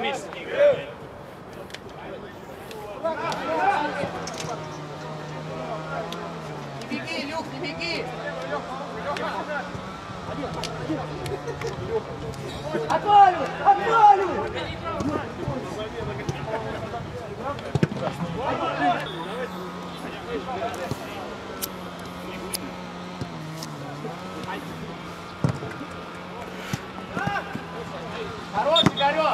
месяцев не играет. Не беги, Люк, не беги! Отваливай! Отваливай! Хорош, Игорек!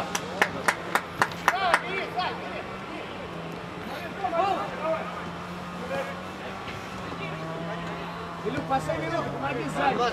Илюк, пошли минуту, помоги сзади.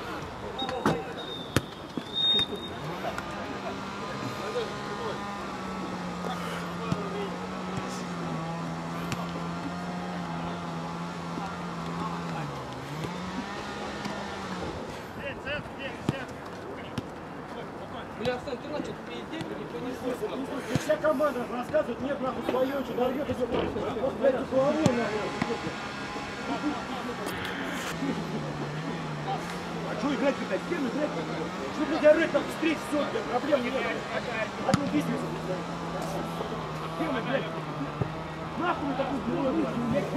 Бля, Оксан, ты начал перейти, никто не слышал. Вся команда рассказывает, нет, нахуй, свое, что дорвет, и вот, блядь, головой, нахуй. А что играть, блядь, с кем играть? Что, блядь, орать, нахуй, встреч, все, блядь, проблем нет. Одну письмицу, блядь. С кем, блядь? Нахуй мы такую сделали, блядь.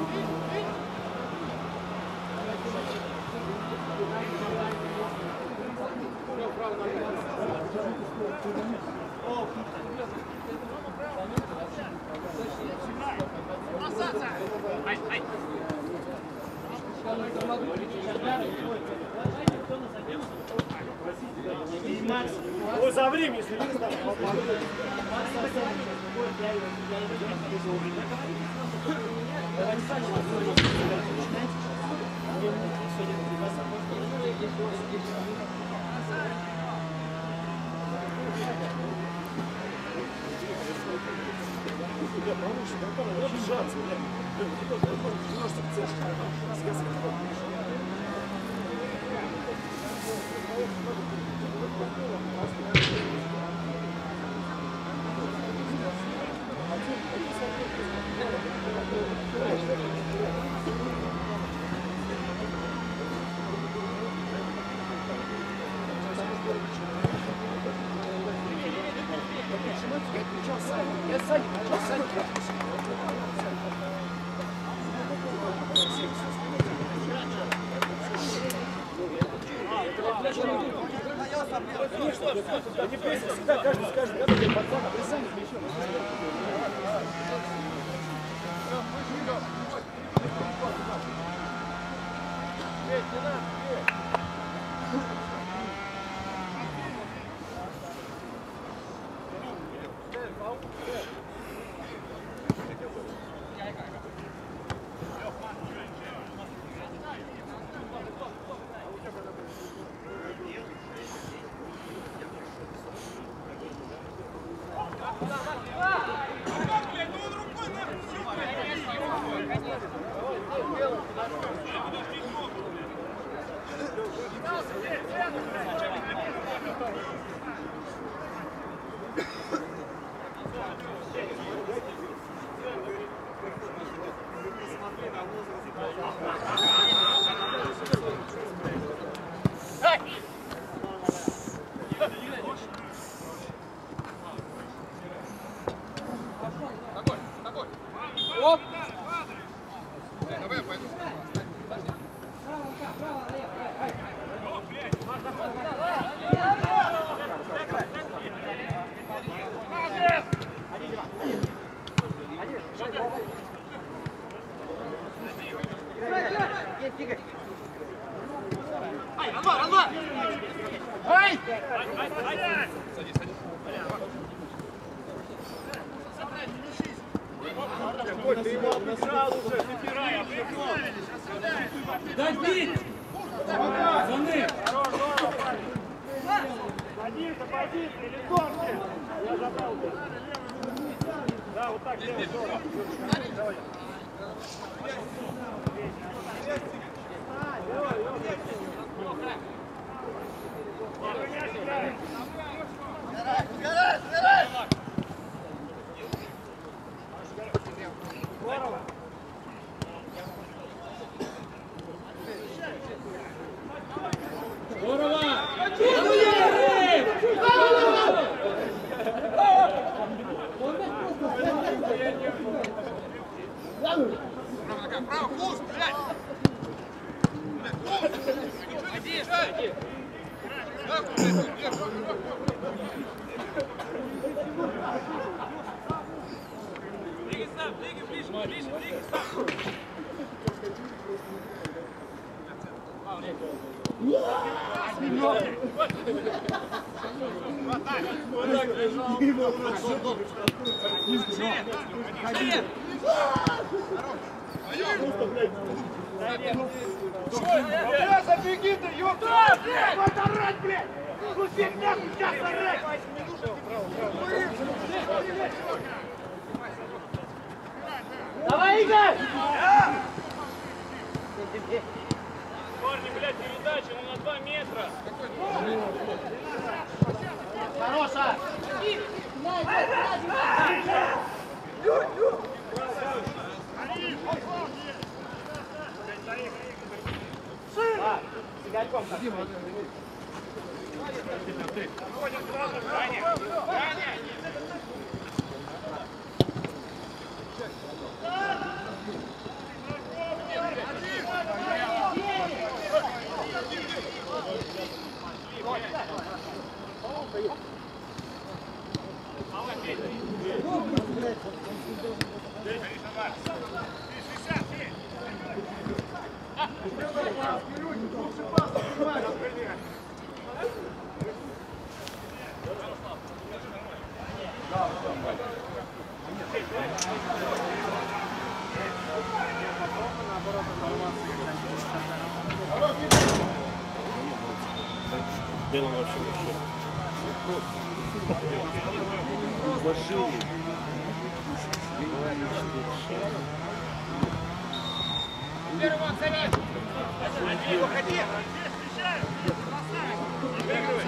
Ой, за время, если не стало. Они прессинг всегда, каждый скажет, когда ты пацан, а прессинг с мячом. Ты его обижал уже, забирай, Давид! Заны! Один, запади, или торты. Я забрал. Да, вот так делай. Давай. Здорово! Забеги ты, ёпта! Хватит орать, блядь! Ну фигня, сейчас орать! Давай, Игорь! Парни, блядь, передача, ну на 2 метра. Хороша! Сигарьком как? Дело вообще вообще. Первого заряд! Выходи! Выигрывай!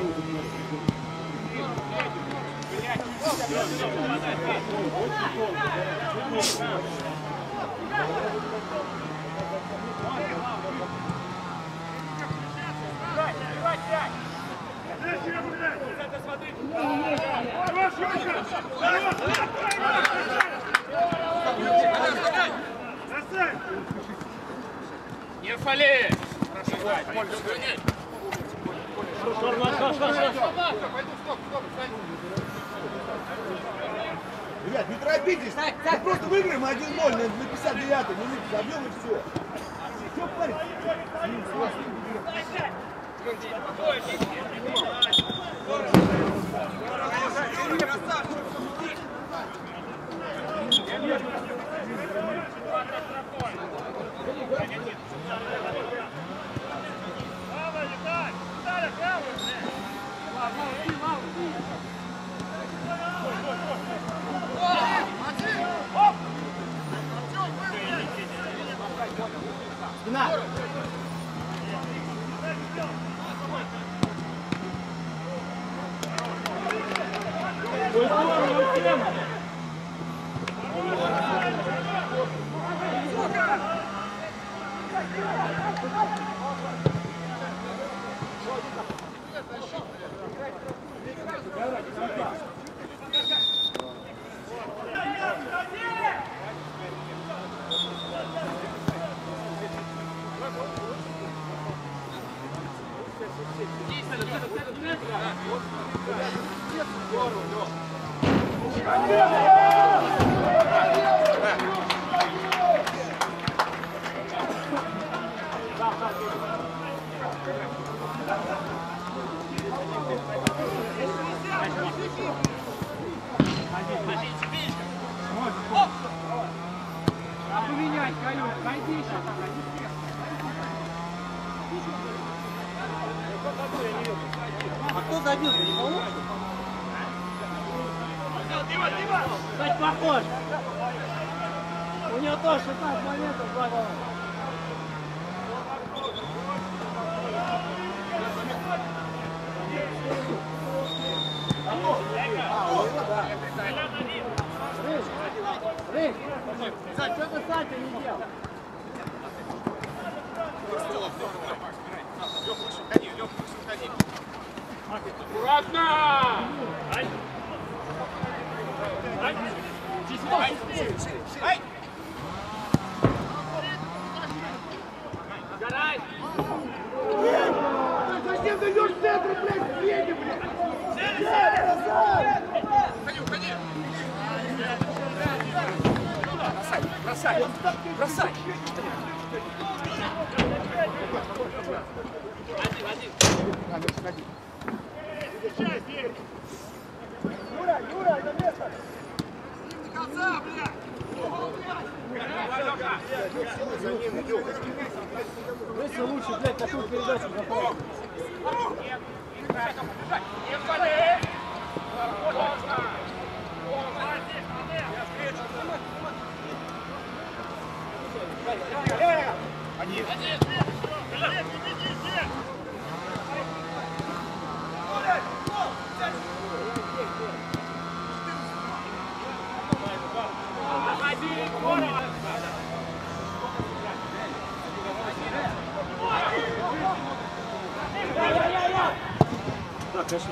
Не фали! Ребят, не торопитесь! Мы просто выиграем 1-0 на 59-й минуте, забьем и все. Все, парень? Спина! Поменять, Калюш, пойди еще. А кто забил? Ты не помнишь? Кстати, похож. У него тоже 16 моментов, 2 гола. Рысь, что ты Саня не делал? Аккуратно! Ай! Ай! Ай! Зачем даешь центр, блядь, Федя, блядь? Бросай! Бросай! Юра, на место! Если лучше, блядь, такую передачу направить. Так, конечно,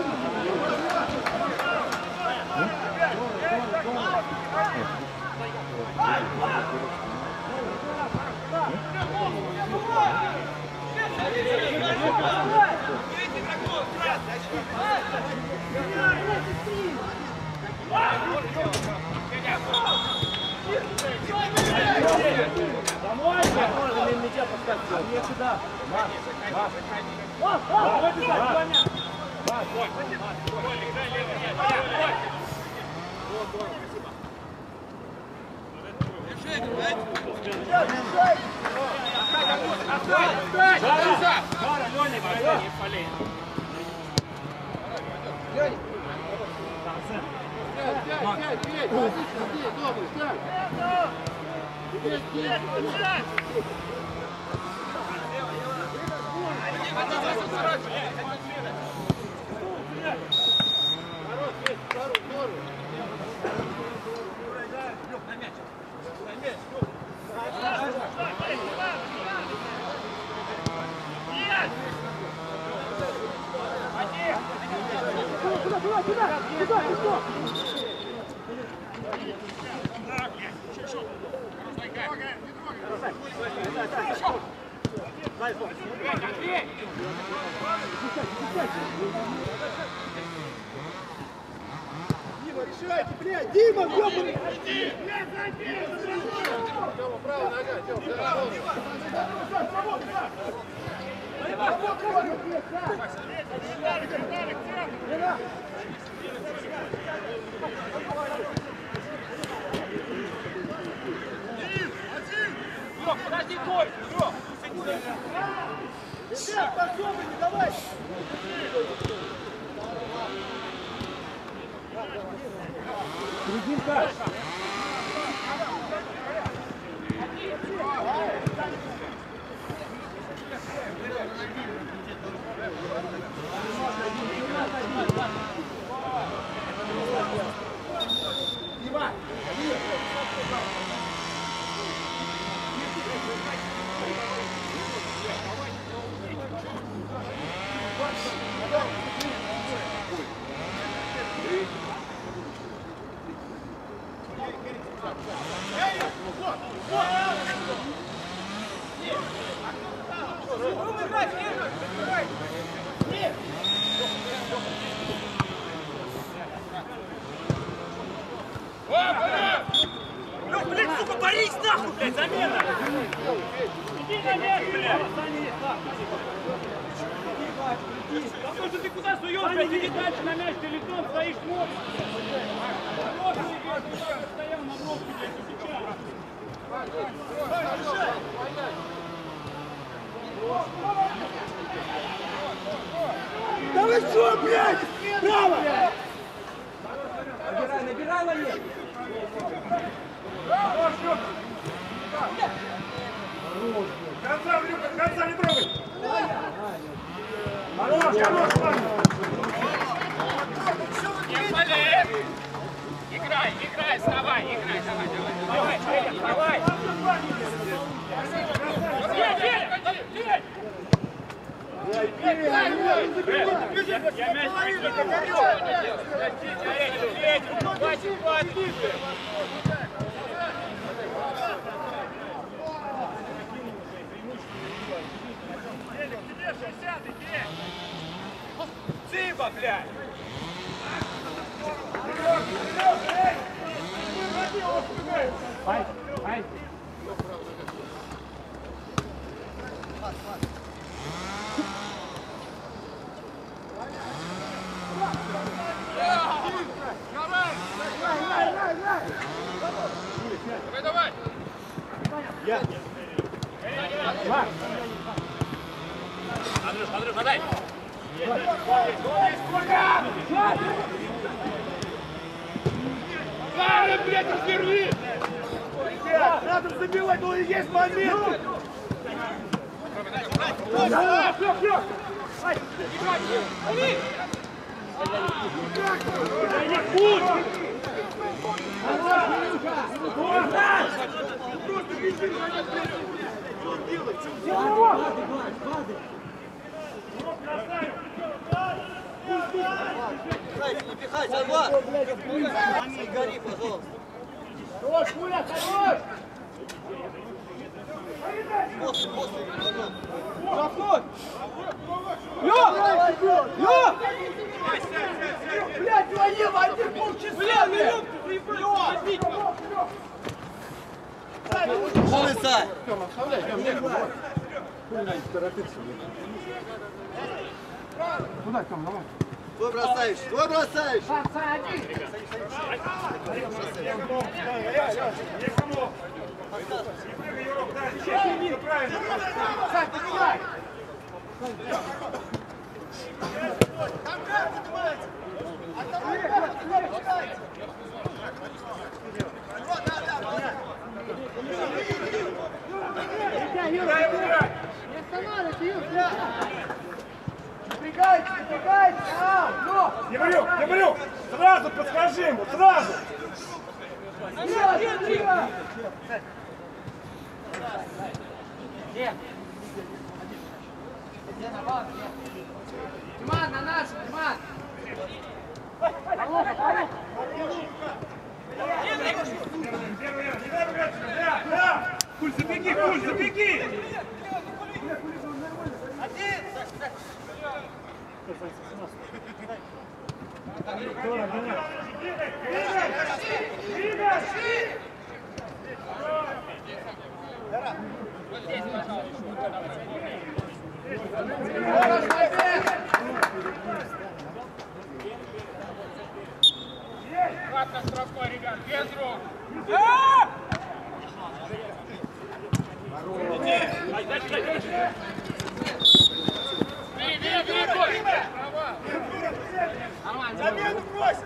Дима, решайте, блядь! Дима, ёбаный! Право, нога, Подожди, Коль! Ребят, подсобы, не давай! серединка. Блин, сука, борись нахуй, блядь, замена! Иди на место, блядь! Какой же ты куда суешь, блядь? Иди дальше на мяч, ты лицом стоишь, смотришь! Стоял на бровке, блядь, сейчас! Да вы что, блядь? Право! Набирай, Валерий! Конца не трогай! Хорош, Ваня! Играй, вставай, давай! Я мяч блядь! Ай, ай. Давай! Я. Андрюш, подай! Пары, блядь, разверни! Ребят, надо забивать, но есть момент! Не пихай, Салва! Не гори, пожалуйста. Хорош, Пуля, хорош! После, Заходь! Лёг! Блядь, твои, один полчаса! Полный Сай! Куда там, давай? Твой бросаешь! Твой бросаешь! Сань, поднимай! Не говорю! Сразу подскажи ему, сразу! Диман, на нашу, Диман! Пуль, забеги, Пуль, забеги! Ладно, штрафной, ребят, без рук! Замену бросит!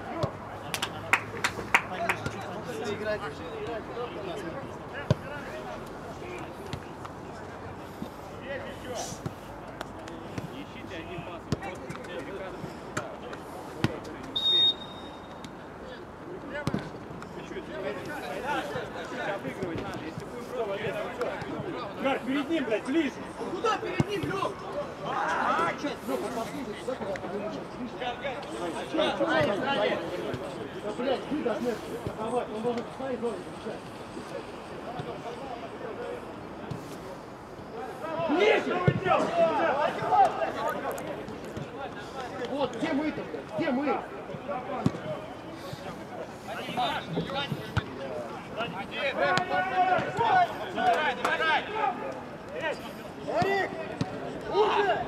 Гар, перед ним, блядь, ближе! Куда перед ним, Лёг? Блядь, вы должны атаковать, он должен в своей зоне бежать. Ближе! Вот, где мы-то, блядь, где мы? Эрик! Уже!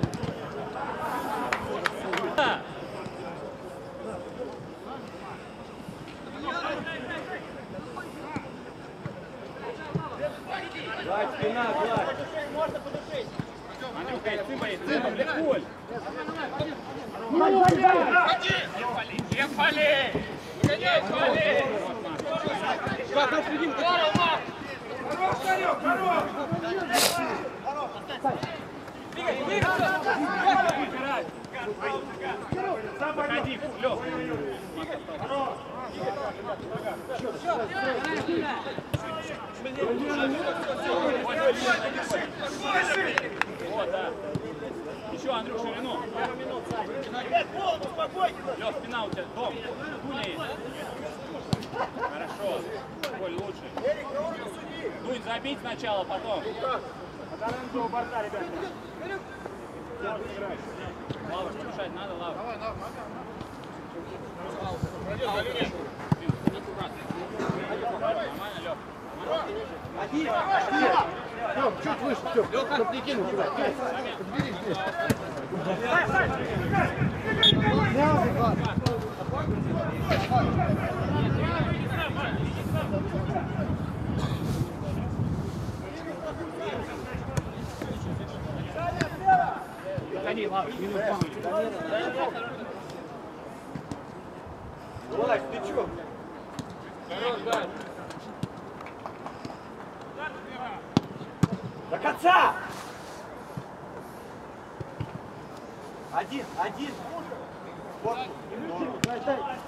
Гладь, спина, гладь. Андрюха, ты боишься, легко! Ехали! Гоняй, Фали! Заходи, Лёг! Вот, да. Еще, Андрюх, ширину. Лёг, спина у тебя, дом. Дуня есть. Хорошо. Коль, лучше. Дунь, забить сначала, потом. Таранцу у борта, ребята. Лавр, спешать надо, Лавр. Один. Тём, чуть выше, Тём. Чтоб не кинул туда. Подбери здесь. Гони, ладно, минут 2. Влазь, ты чё? Хорош, да. До конца! Один. Вот. Дай.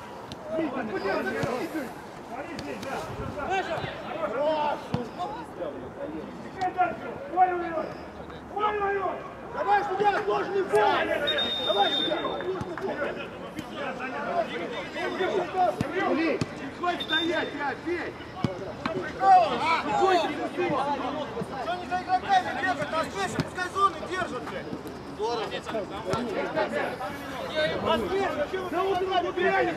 Давай, судья, сложный бой! Давай, судья! Хватит стоять, бей! Что не за игроками бегать? Нас слышим, пускай зоны держат, блядь! Здорово! Да вот его убирали!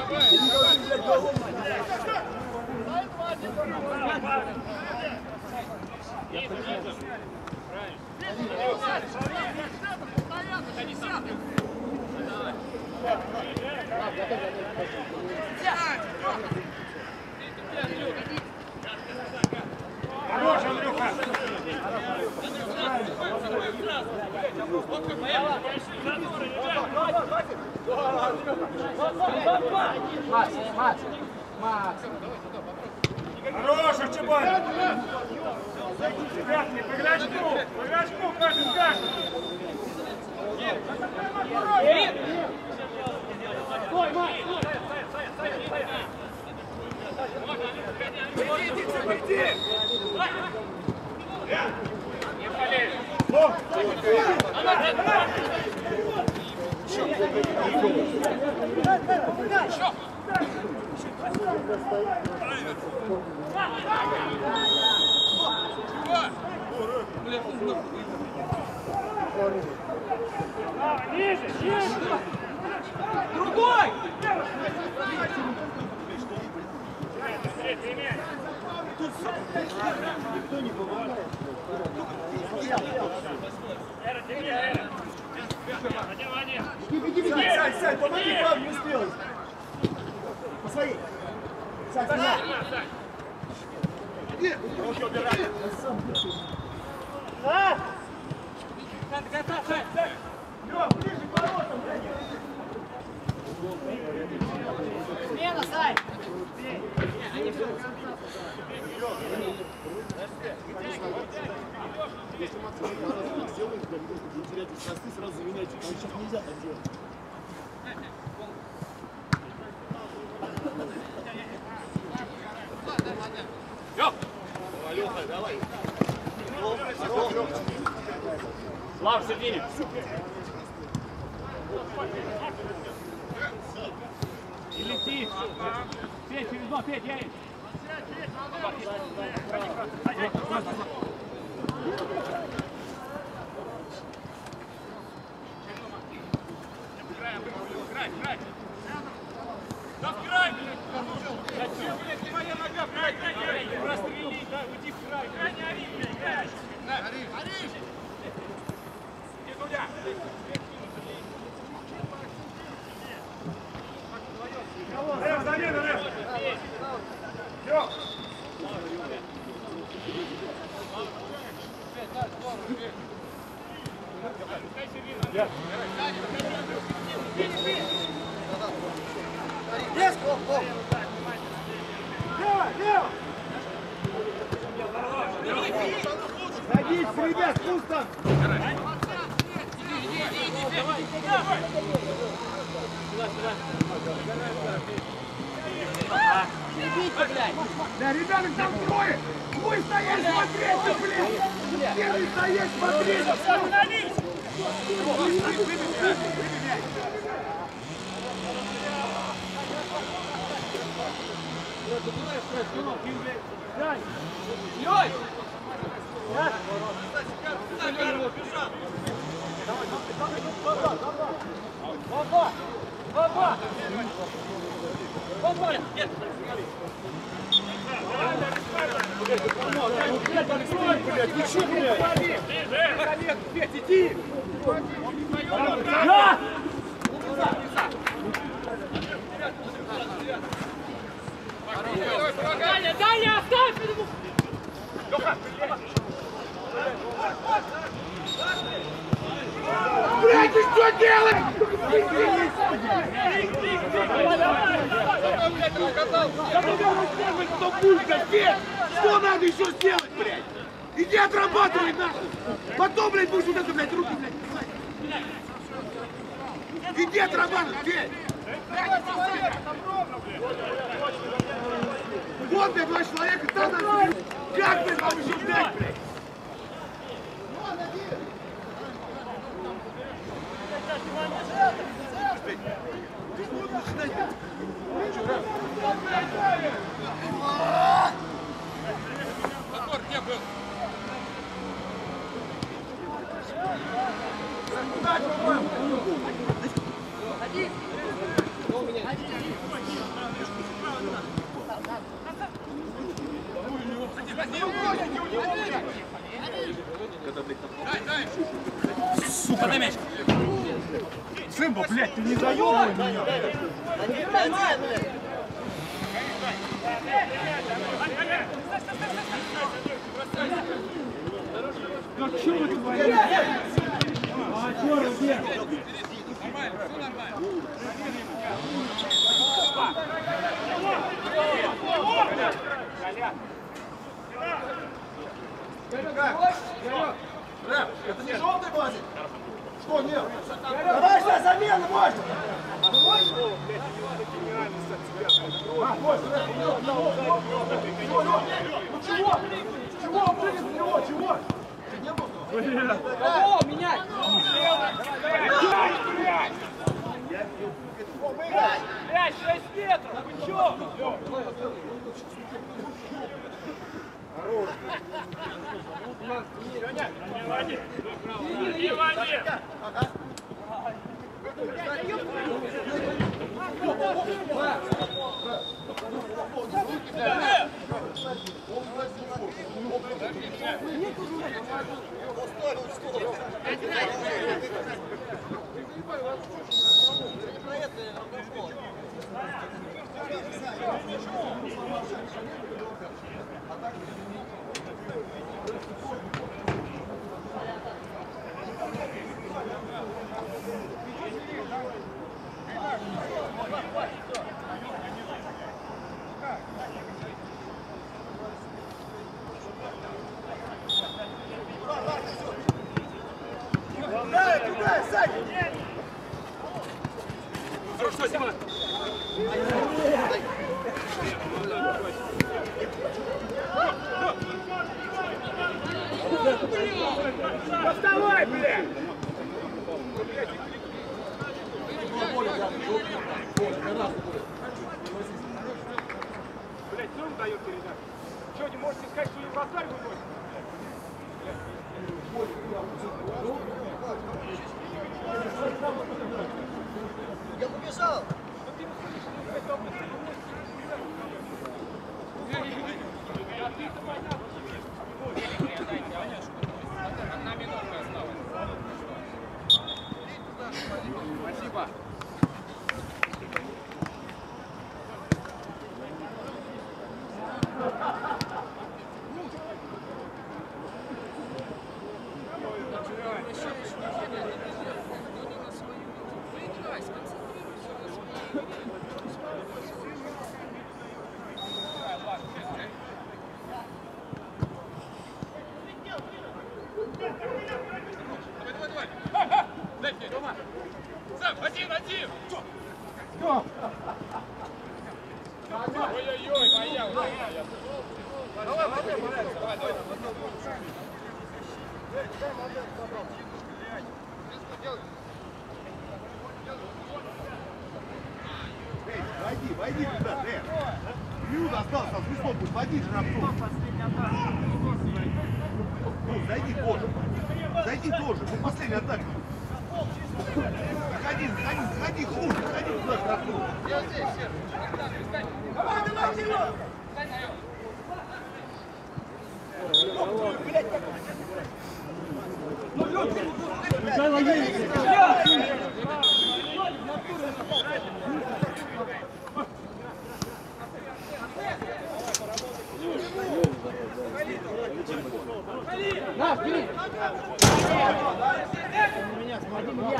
Хорош, Андрюха! Хорош, Арчибаль! Ребят, не по игрочку, каждый скажет! Стой, Макс! Иди! Не болей! Ниже! Другой! Никто не помогает. Беги, Сань, помоги, Павел, не успел. По своей. Сань, сюда. Руки убирай. Лёв, ближе к воротам, блядь. Смена, Сань! Если Максим не сделает, когда будет терять хвосты, сразу заменяйте. Потому что сейчас нельзя так делать. Алёха, давай. Слав, в середине! И лети! Петь, через два, Петь, Ярик! Садись, ребят, пусто! Да, ребята, там трое! Вы стоять, смотрите, блин! Первый стоять, смотрите! Остановись! Лёй! Два! Блядь, вы чё, блядь? Петь, иди! Да! Даня, Даня, оставь! Блядь, ты что делаешь? Кто пулька, Петь? Что надо еще сделать, блядь? Иди отрабатывай нахуй! Потом, блядь, будешь вот это, блядь, руки, блядь. Иди отрабатывай, Петь! Вот, блядь, два человека, там надо... Как, блядь, вам еще ждать, блядь? Сука, на мяч! Сымба, блядь, ты не заёбывай меня! Да чё вы творите? А, чё вы делаете? Нормально, все нормально. Это не желтый глазик? Что, нет? Давай сейчас замену можно! А, можно, ну чего? Чего прыгать на него? Чего? Кого менять? Блядь, 6 метров, вы чё? Не води! Хорошо, Сима! Доставай, блядь! Блядь, кто ему дает передачу? Что, не можете сказать, что не вратарь выносит? Я побежал! Спасибо. Один! Ой-ой-ой, моя. Давай, давай. Войди туда, Дэн. Минута осталась, там Христов будет водить Жрабцов. Ну, зайди тоже. Зайди тоже, это последняя атака. Заходи, хуй, заходи туда, штрафную. Я здесь, Серж. Давай, Серег! Михаил Евгеньевич! На, бери! На меня смотри, меня!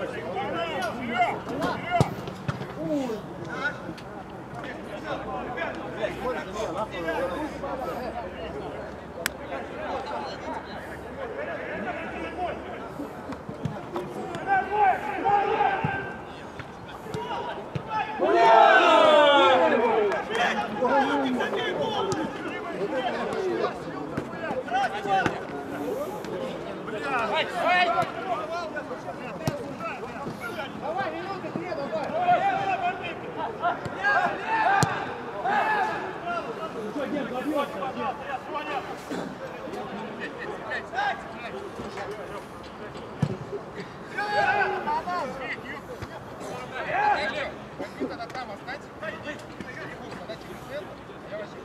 Давай, минуты, 2, давай. Что, нет, забьется, нет. Возьми тогда там, останься. Подачи в центр. Я вообще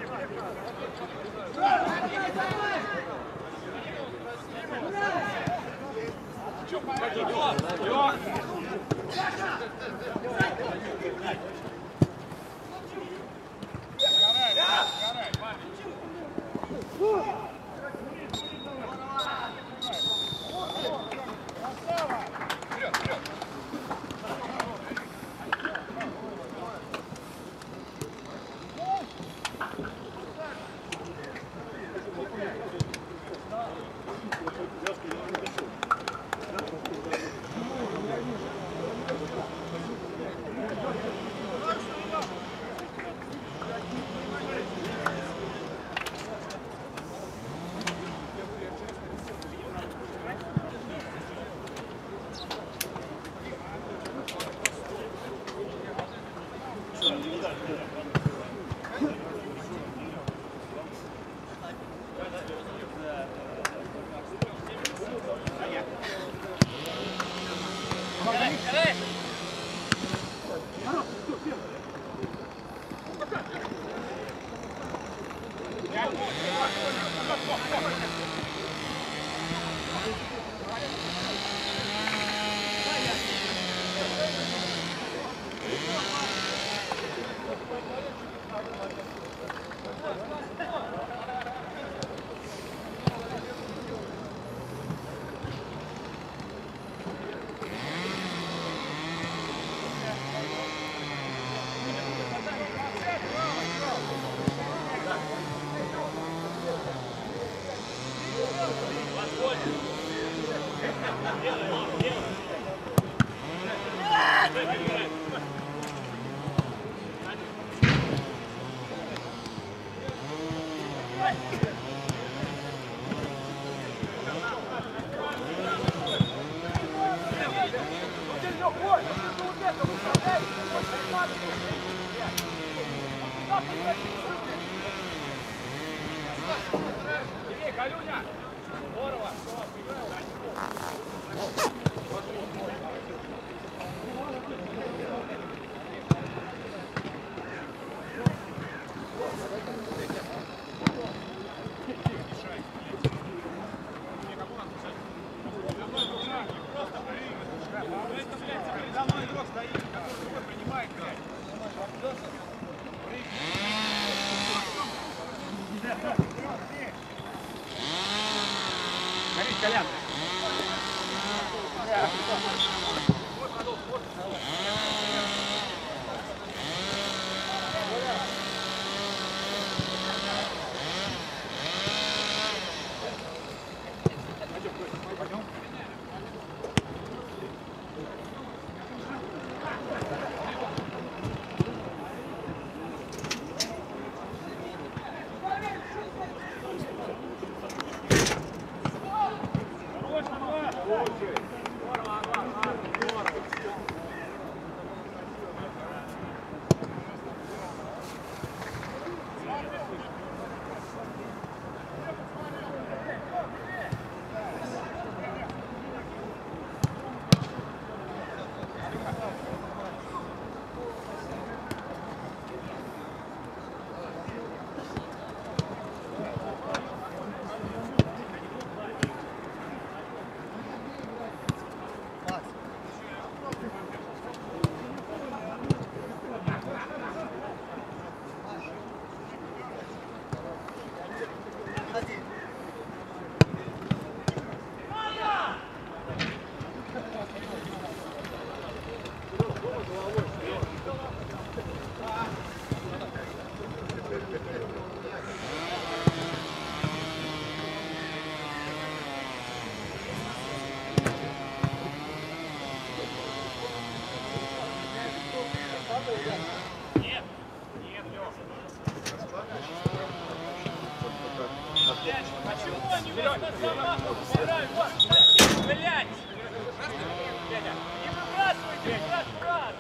Колян. Блядь! Не выбрасывайте, брат!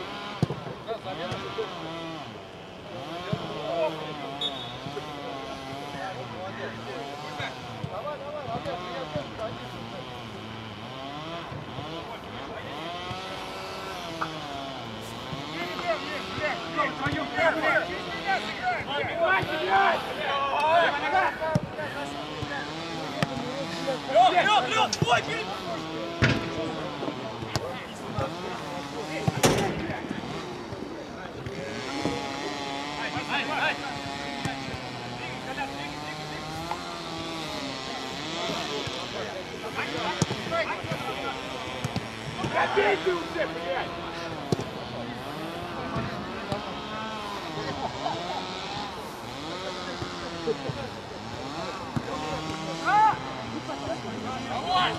Лёг, твой перед... Опять ты уже, блядь! Давай!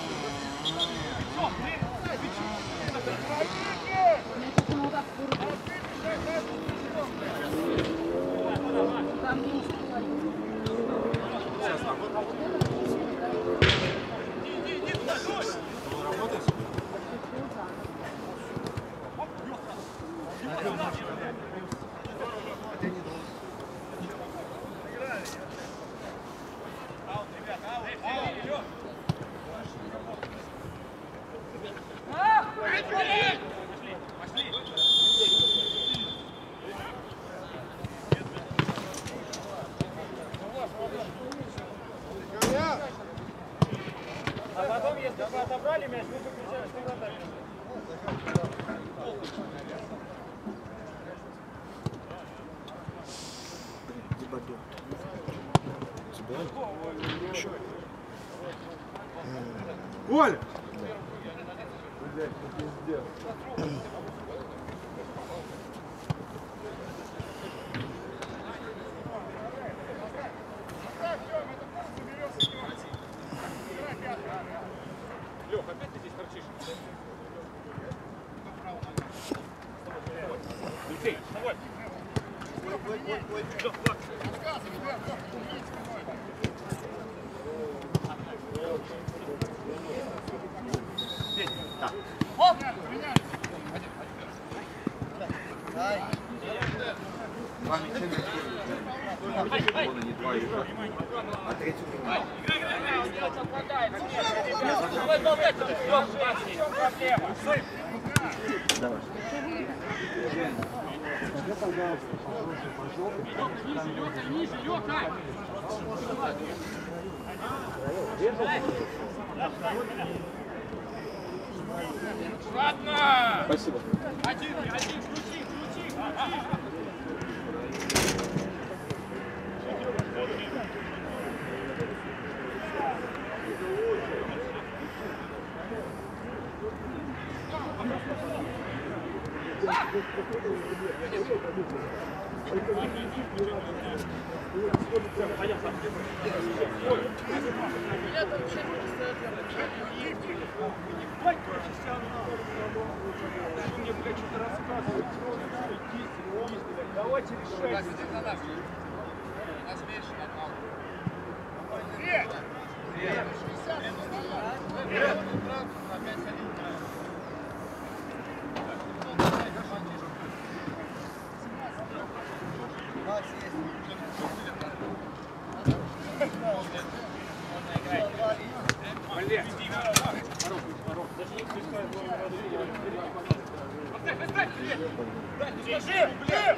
А потом, если бы отобрали мяч, мы бы кричали, что вратарь. Коля! Лёх, опять ты здесь торчишь? Алексей, давай! Лёх, Влад! Давай болтать, Лёх, в чем проблема? Давай. Ниже, Лёха! Ладно! Спасибо. Один, включи! Давайте решать. Держи, блин!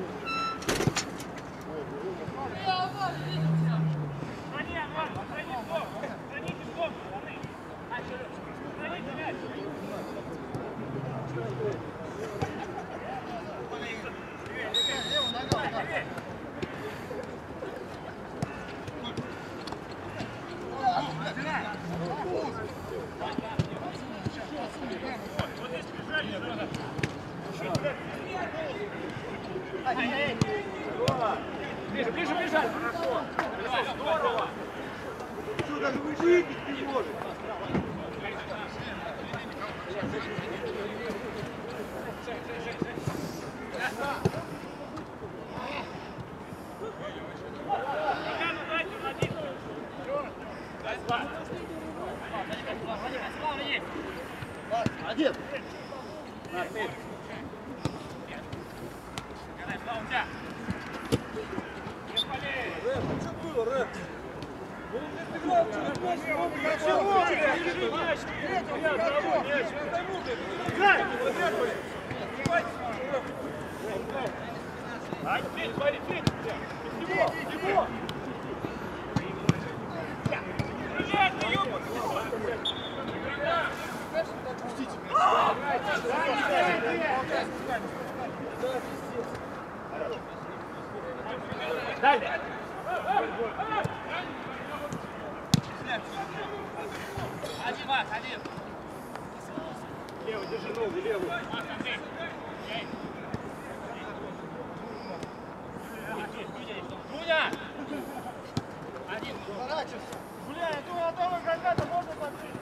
Ближе, ближе! Здорово! Что, даже выпить не может? Дай, Один. Далее. Один, Макс, один. Левый, держи ногу, левый. Дуня! Один. Бля, я думал, а там когда-то можно подписывать.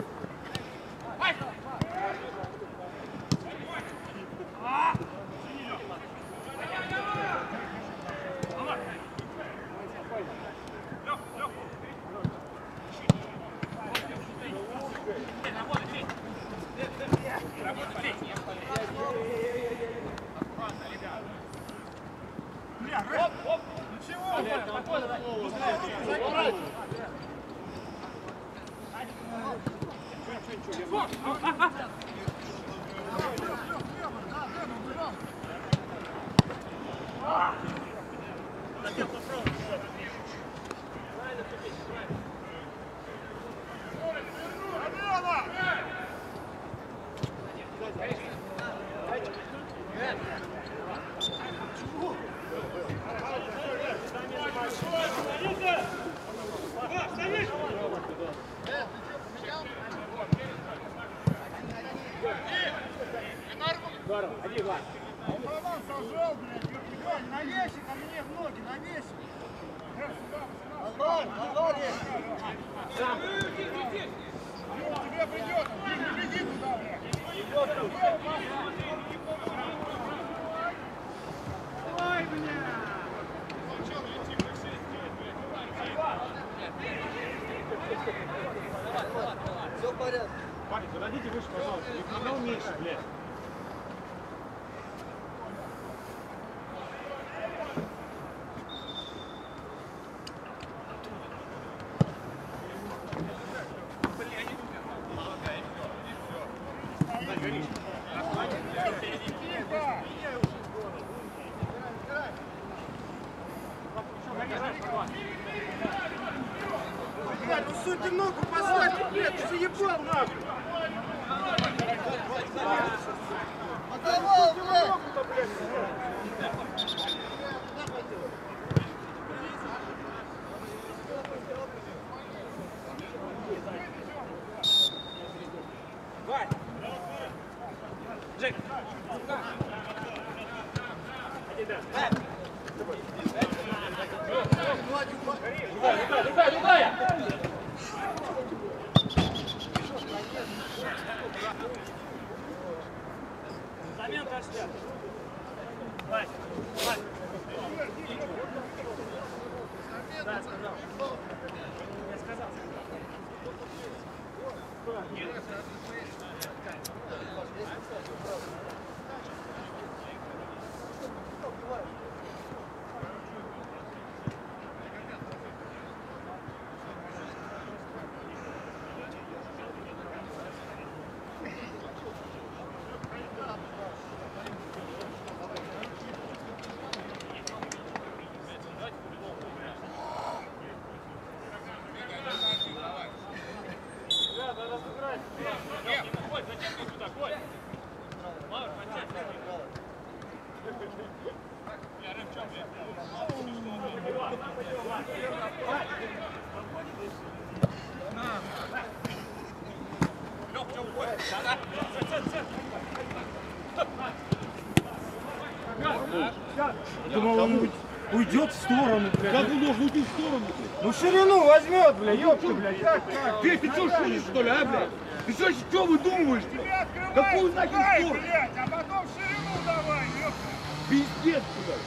Здорово, один, два. Он права сожрал, блядь. Лёнь, на ящик, а мне в ноги, на ящик. Назад ящик. Сам. Тебе придет. Не беги туда, блядь. Ой, бля. Все в порядке. Парень, подойдите выше, пожалуйста. Никогда меньше, блядь. Блядь, ну судьи ногу послать, блядь, ты заебал нахуй. Оторвал, блядь. Жек. Любая. Замен пошли. Вась, Вась. Да, сказал. Я сказал. Думал, он уйдет в сторону, блядь. Как он должен уйти в сторону? Ну ширину возьмет, блядь, ёпта, блядь. Как? Ты что, шутишь, что ли, а, блядь? Ты что выдумываешь, блядь? Какую нахер сторону? Блядь, а потом ширину давай, ёпта. Пиздец, блядь.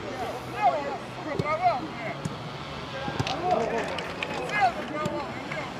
Провал, блядь. Целый провал, блядь.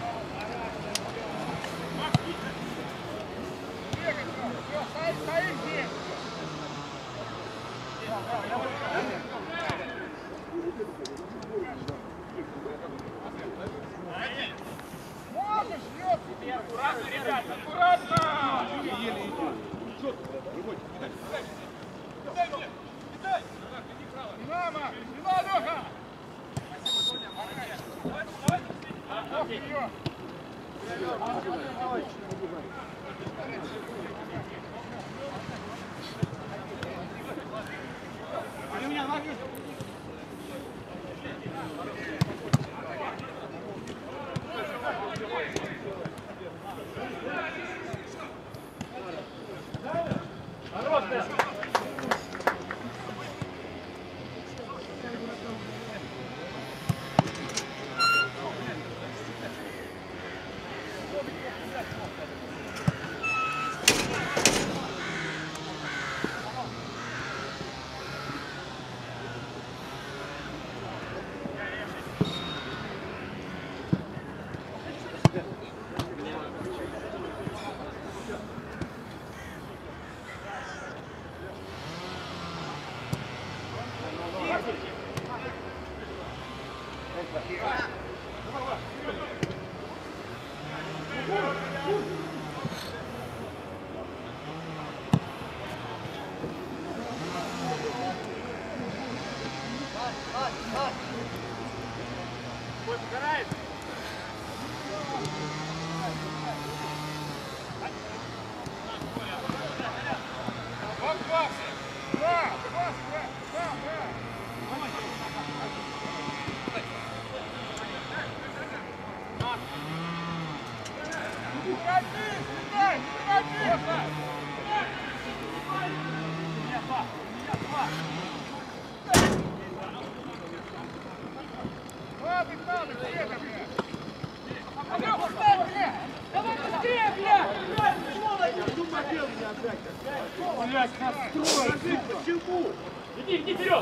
Почему? Иди вперед!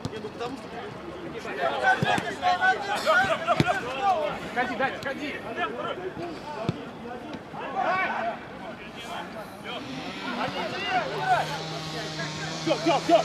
Ходи, дайте, ходи! Все!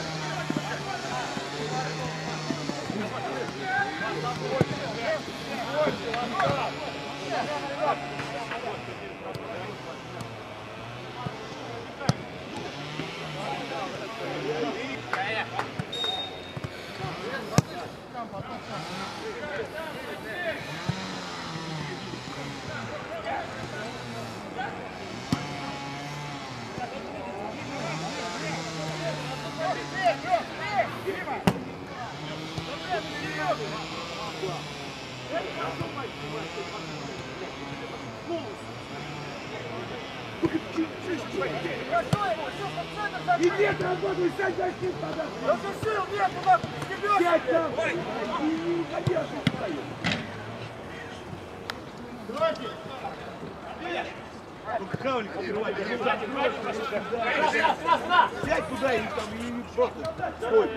Иди, работай, сядь, защит, тогда! Разрешил, нет, туда, скибешь! Сядь там! Не уходи, а ты встаешь! Ну-ка, Кавлик, открывай! Сядь туда и там, и просто стой!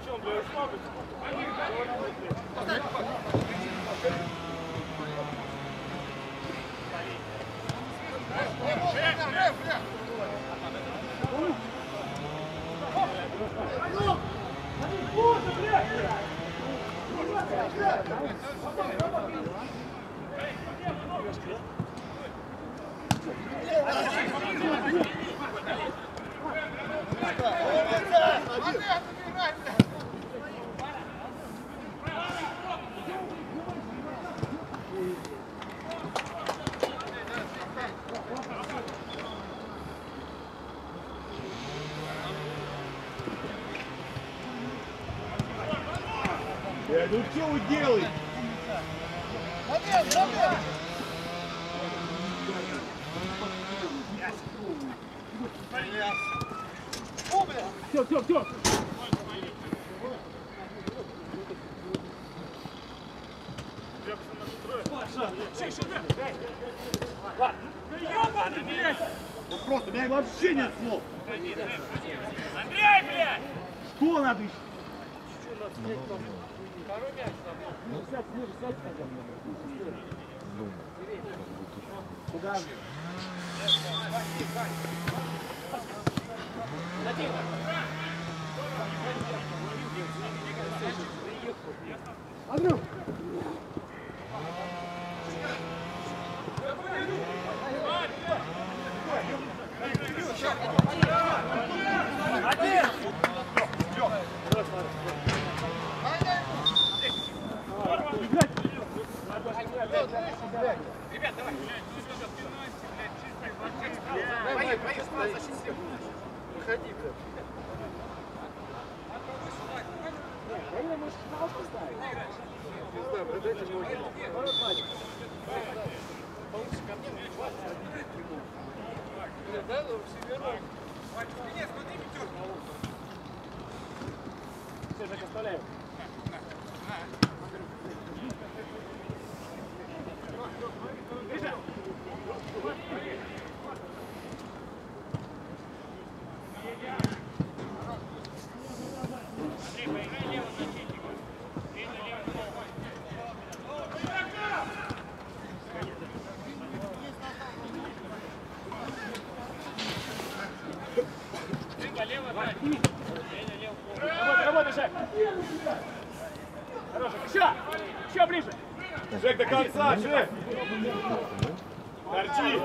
Ну что вы делаете? Все! Ну просто, у меня вообще нет слов. Андрей, блядь! Что надо еще? Куда? Андрюх! Выходи, блядь. Правильно, можешь финал поставить. Не знаю, продайте ноги. Получше ко мне, мне хватит. Да, ну, всемирно. Все, Жека, оставляем. Работай, Жек! Хорошо, еще ближе! Жек, до конца, Жек! Торчи!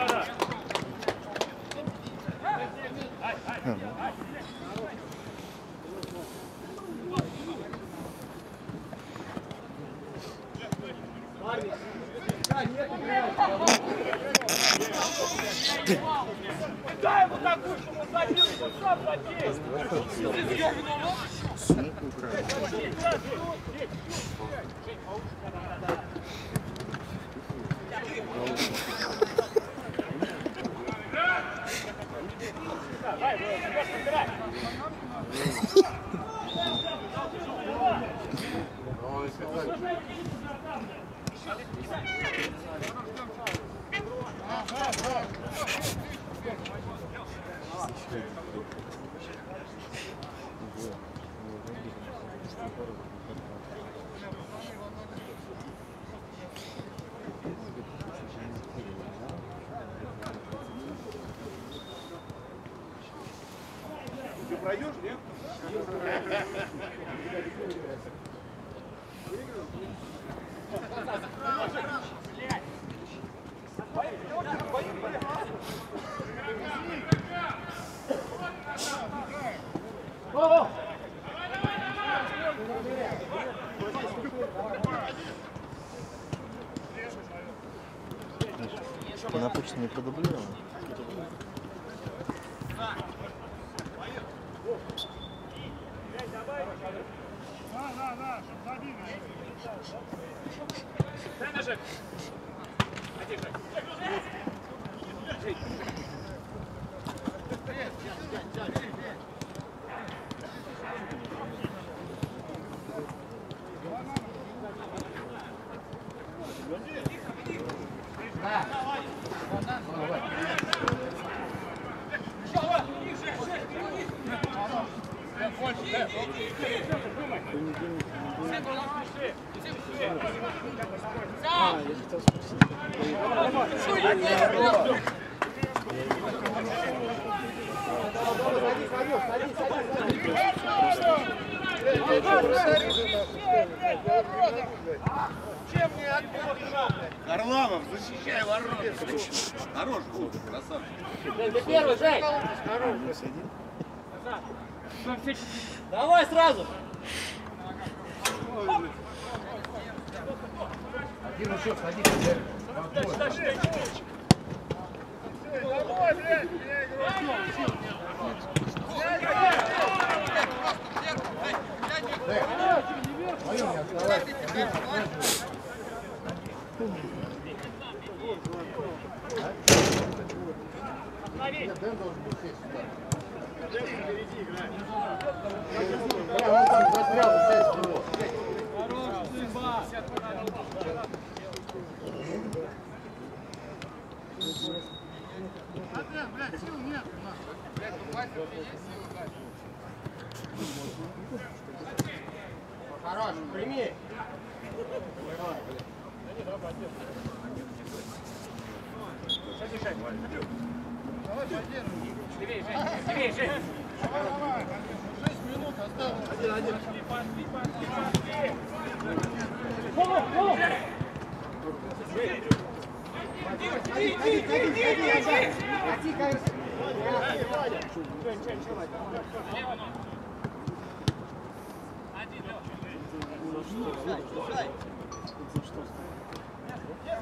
Дай ему такую, чтобы он забил, он сам забил! Сумку украли. Ты пройдешь, нет? Она почти не продублирована. Дай на Жек! Иди, Жек! Харламов, защищай ворот. Хорош, красавчик. Ты первый, Жень! Давай сразу! Один еще сходи, давай, блядь, Дэн должен быть сесть сюда. Дэн впереди играет. Бля, он там застрял, сесть в него. Хорош, Симба! Блядь, сил нет. Блядь, у Васи есть силы, блядь. Хорош, прими! Давай поддержим. Живей, Жень! Живей, Жень! Давай. 6 минут осталось. Один.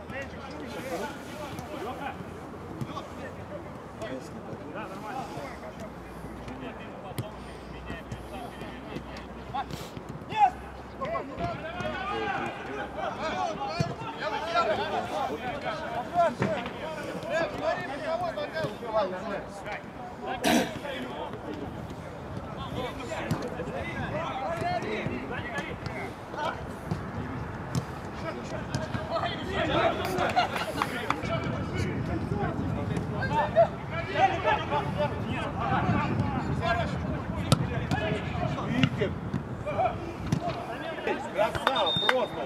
Красава, просто.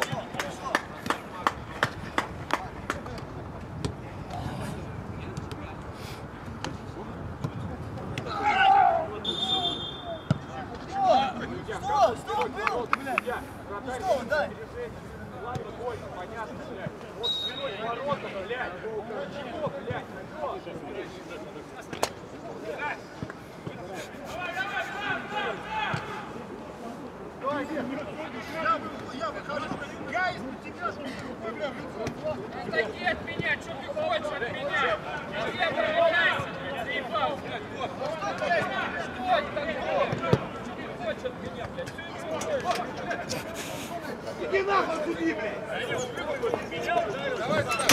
Что был, блядь? Что он, дай? Ладно, больно, понятно, блядь. Вот спиной к воротам, блядь. Чего, блядь? Я выхожу. Я из-под тебя, что проблем. Отойди от меня, что ты хочешь от меня? Я проявляйся, блядь, заебал, блядь, вот. Что это такое? Что ты хочешь от меня, блядь? Иди нахуй, суди, блядь! Давай сюда!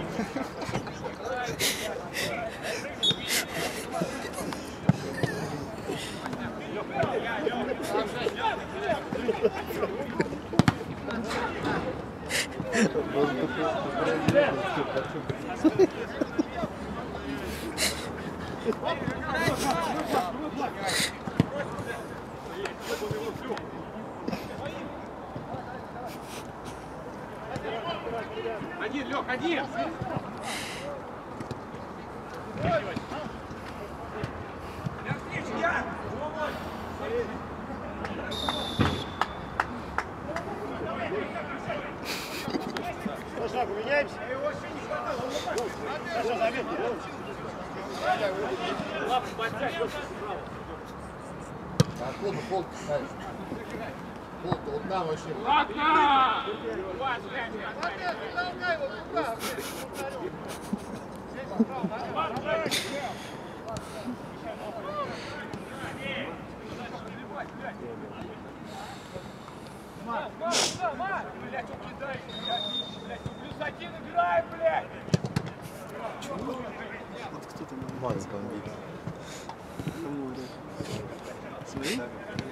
Один, Лёх, один! Саша, поменяемся? Саша, заметно. Лапу подтягивай. Откуда пол ставишь? Пол-то вот там вообще. Ладно! Блядь, он кидает, блядь, плюс один играем, блядь! Макс бомбит. Смотри.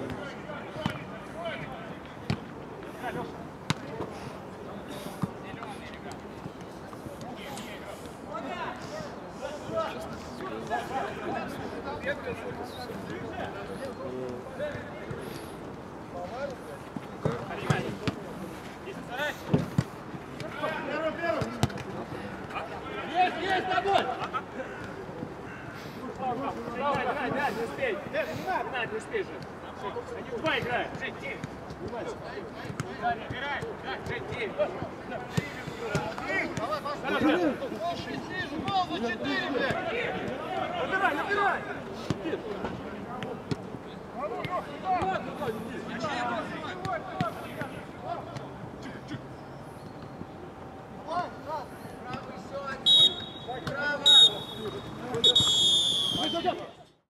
Есть тобой! Играй, не успей! Не успей же! Два играй! Играй! Жень, Набирай, набирай!